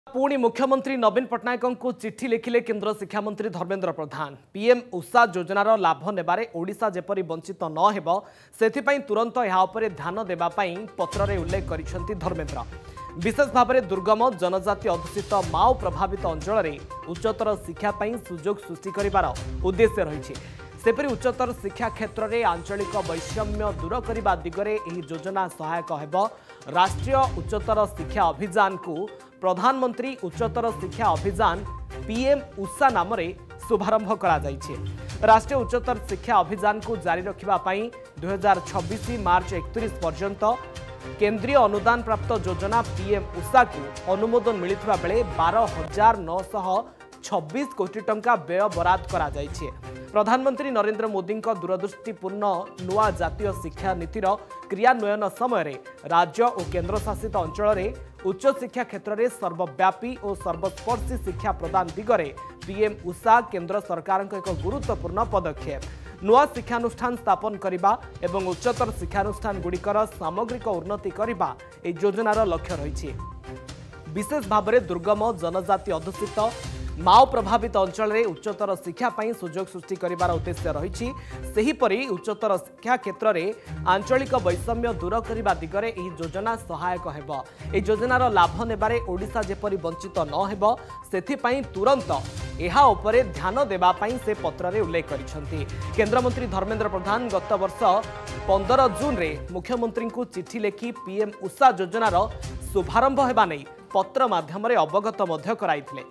पुणी मुख्यमंत्री नवीन पट्टनायक को चिठी लिखिले केंद्र शिक्षा मंत्री धर्मेंद्र प्रधान। पीएम उषा योजनार लाभ नेबारे ओडिशा जेपरी वंचित न हेबो सेथिपई तुरंत यहाँ उपरे ध्यान देबापई पत्ररे उल्लेख करिसेंती धर्मेंद्र। विशेष भाव में दुर्गम जनजाति अधूषित माओ प्रभावित अंचल में उच्चतर शिक्षा सुजोग सृष्टि करिवार उद्देश्य रही। सेपरी उच्चतर शिक्षा क्षेत्र में आंचलिक वैषम्य दूर करने दिगरे यह योजना सहायक हेब। राष्ट्रीय उच्चतर शिक्षा अभियान को प्रधानमंत्री उच्चतर शिक्षा अभियान पीएम उषा नाम शुभारंभ करा जायछि। राष्ट्रीय उच्चतर शिक्षा अभियान को जारी रखिबापई 2026 मार्च 31 पर्यंत केंद्रीय अनुदान प्राप्त योजना पीएम उषा को अनुमोदन मिलिथिबा बेले 12,926 कोटी टंका व्यय बराद करा जायछि। प्रधानमंत्री नरेंद्र मोदी दूरदृष्टिपूर्ण नुआ जातीय शिक्षा नीतिर क्रियान्वयन समय राज्य और केंद्र शासित अंचल में उच्च शिक्षा क्षेत्र में सर्वव्यापी और सर्वस्पर्शी शिक्षा प्रदान दिगरे पीएम उषा केंद्र सरकार एक गुरुत्वपूर्ण पदक्षेप। नुआ शिक्षानुष्ठान स्थापन करने एवं उच्चतर शिक्षानुष्ठान गुड़िकर सामग्रिक उन्नति करने योजनार लक्ष्य रही। विशेष भाव में दुर्गम जनजाति अधूषित माओ प्रभावित अंचल में उच्चतर शिक्षा सुजोग सृष्टि करिवार उद्देश्य रही। सेहीपरि उच्चतर शिक्षा क्षेत्र में आंचलिक वैषम्य दूर करने दिगरे यह योजना सहायक हेब। यह योजनार लाभ नेबारे ओडिशा जेपरि वंचित न हेब सेथिपई तुरंत एहा उपरे ध्यान देबापई से पत्ररे उल्लेख करिसेंती। केंद्रमंत्री धर्मेंद्र प्रधान गत वर्ष 15 जून रे मुख्यमंत्री को चिठी लिखि पीएम उषा योजनार शुभारंभ हेबा नै पत्र माध्यम अवगत मध्य कराइथिले।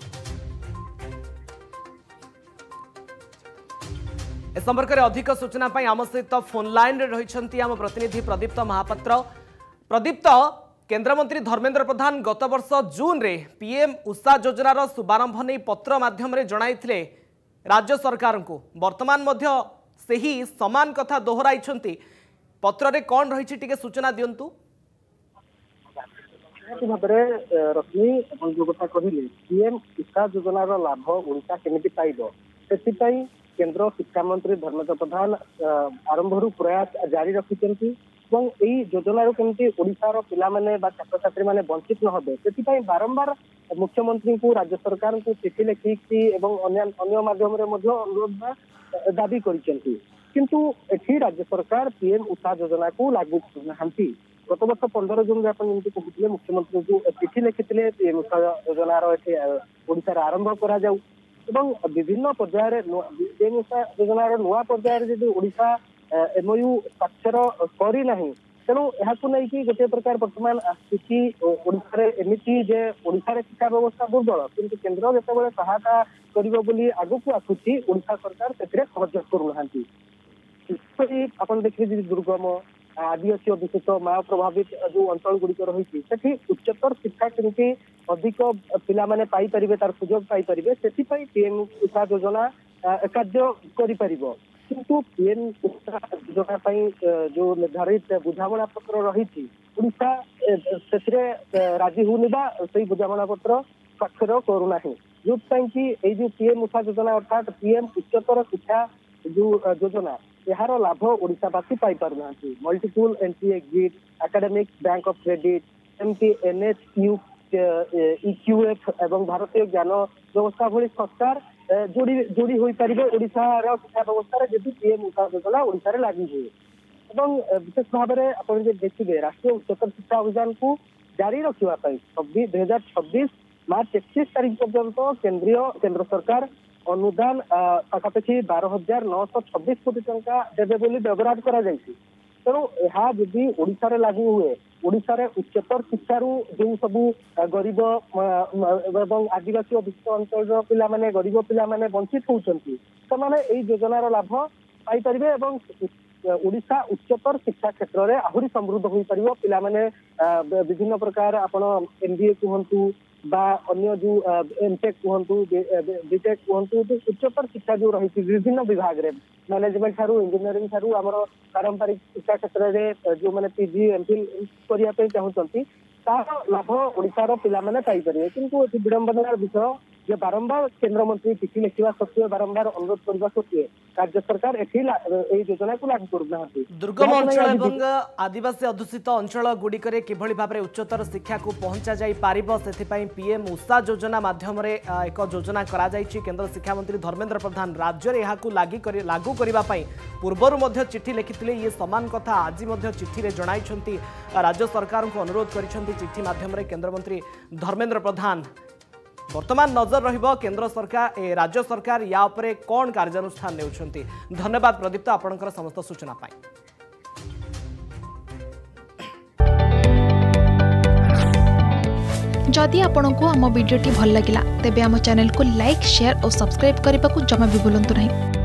इस संपर्क में अधिक सूचना आम सहित फोन लाइन रही आम प्रतिनिधि प्रदीप्त महापात्र। प्रदीप्त, केंद्रमंत्री धर्मेंद्र प्रधान गत वर्ष जून रे पीएम उषा योजनार शुभारंभ नहीं पत्र माध्यम जणाइथिले राज्य सरकार को। वर्तमान मध्य सही समान कथा दोहराई पत्र रे कौन रही टिके सूचना दियंतु। रश्मि जो कथा कहले पीएम उषा योजनार लाभ ओडिशा केमिति पाइबो सेतिपई केंद्र शिक्षा मंत्री धर्मेंद्र प्रधान आरंभ प्रयास जारी रखिंट योजनार केमती ओडिशार पिलामाने छात्र छात्री माने वंचित न होबे सेतिपई बारंबार मुख्यमंत्री को राज्य सरकार को चिठी लिखिकी अन्य माध्यम अनुरोध दाबी करिसेंती किंतु एठी राज्य सरकार पीएम उषा योजना को लागू करनाहांती। गत वर्ष 15 जून में कहते मुख्यमंत्री को चिठी लिखिते पीएम उषा योजनार ओडिशार आरंभ करा जाऊ एवं विभिन्न पर्यायर पीएम उषा योजनार नुआ पर्यायर जदि ओडिशा एमओयू स्वाक्षर करना तेणु यहाँ नहीं गोटे प्रकार बर्तमान स्थिति ओडिशा एमती जे ओडिशा शिक्षा व्यवस्था दुर्बल किंतु केंद्र जिते सहायता कर आगक आसूची ओडिशा सरकार से सहयोग करूना। आपन देखिए दुर्गम आदिवासी अधूषित माओ प्रभावित जो अंचल गुड़िक रही उच्चतर शिक्षा केमती अधिक पिला माने पाई परिबे तार सुजोग पाई परिबे सेतिपई पीएम उषा योजना कार्य करि परिबो किंतु पीएम उषा योजना पई जो निर्धारित बुझामणा पत्र रही ओडिशा सेथिरे राजी होनिबा सही बुझामणा पत्र स्वाक्षर करूना जो कि पीएम उषा योजना अर्थात पीएम उच्चतर शिक्षा जो योजना यार लाभ ओडिशावासी पाई पारना। Multiple entry exit academic bank of credit एमती एनएचयू इक्यूएफ एवं भारतीय ज्ञान व्यवस्था भली संस्कार जोड़ी हो पारे ओडिशार शिक्षा व्यवस्था जदि पीएम उषा योजना ओडिशा लागू हुए एवं विशेष भाव में आप देखिए राष्ट्रीय उच्चतर शिक्षा अभियान को जारी रखापी 2026 मार्च 31 तारीख पर्यंत केंद्र सरकार अनुदान पाखापाखि 12,926 कोटी टंका देवे बोली व्यवहार करा जायछि। तेणु यह जदि ओडिशा लागू हुए ओडिशा उच्चतर शिक्षार जो सब गरीब एवं आदिवासी अधूषित अंचल पिला माने गरीब पिला माने वंचित होउछंती ସେମାନେ एई योजनार लाभ पाई परिबे एवं ओडिशा उच्चतर शिक्षा क्षेत्र में आहुरी समृद्ध हो पारिबो। पिला माने विभिन्न प्रकार आपण एमबीए कहंतु बा अन्य जो एमटेक कहतु बीटेक कहतु उच्चतर शिक्षा जो रही विभिन्न विभाग रे मैनेजमेंट ठारू इंजीनियरिंग ठारू आमर पारंपरिक शिक्षा क्षेत्र में जो मैंने पीजी एमफिल करने चाहते तार लाभ ओडिशार पिला माने पाई परिबे किंतु विडंबनार विषय जे बारंबार केंद्र मंत्री चिठी लिखा सत्वे बारंबार अनुरोध करने सत्वे राज्य सरकार योजना को लागू करना। दुर्गम अंचल एवं आदिवासी अधुषित अंचल गुड़िक किभली भाव में उच्चतर शिक्षा को पहुंचा जाई पारिबो सेथिपाई पीएम उषा योजना माध्यम एक योजना करा जायछि। केंद्र शिक्षा मंत्री धर्मेंद्र प्रधान राज्य में यहां लागू करने पूर्वर मध्य चिठी लिखिथिले। ये समान कथा आज मध्य चिठी रे जणाइछन्ति राज्य सरकार को अनुरोध करिछन्ति चिठी माध्यम रे केंद्र मंत्री धर्मेंद्र प्रधान। वर्तमान नजर रहिबो केंद्र सरकार राज्य सरकार या उपरे कोन कार्यानुष्ठान नेउछन्ति। धन्यवाद प्रदीप्त आपनकर समस्त सूचना पाई। जदि आपंक आम भिडी भल लगा तेब आम चैनल को लाइक शेयर और सब्सक्राइब करने को जमा भी भूलु नहीं।